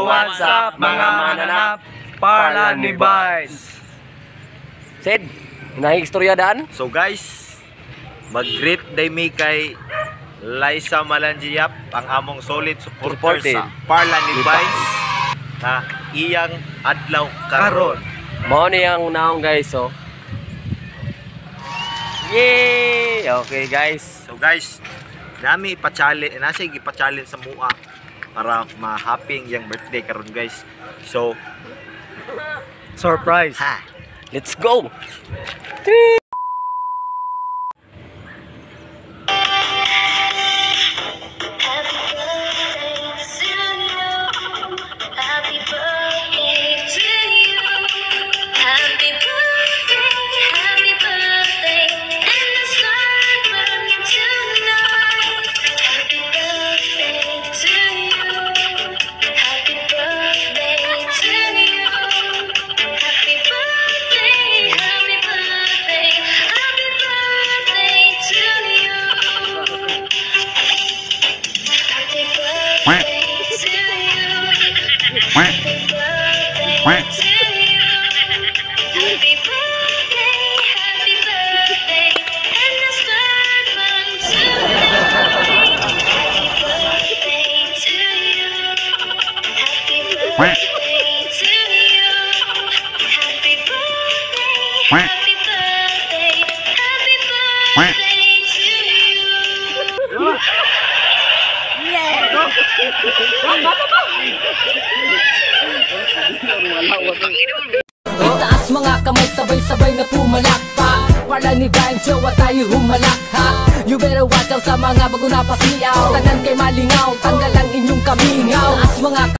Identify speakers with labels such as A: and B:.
A: what's up mga mananap? Parlan ni Vines.
B: Sid, nahigstorya daan?
A: So guys, mag-greet day mi kay Liza Malangiap, ang among solid supporter sa Parlan ni Vines na iyang adlaw karon.
B: Mao ni ang naong guys, so. Yay! Okay guys.
A: So guys, nami pa-challenge, nasa gipa-challenge sa mua para ma-happy yung birthday karon guys. So,
B: surprise.
A: Ha.
B: Let's go.
C: Itaas mga kamay, sabay-sabay na pumalakpak. Parlan ni Vines, yawa tayo humalakha. You better watch out sa mga bago na pasiyaw. Tanan kay malingaw, tanggal ang inyong kamingaw. Itaas mga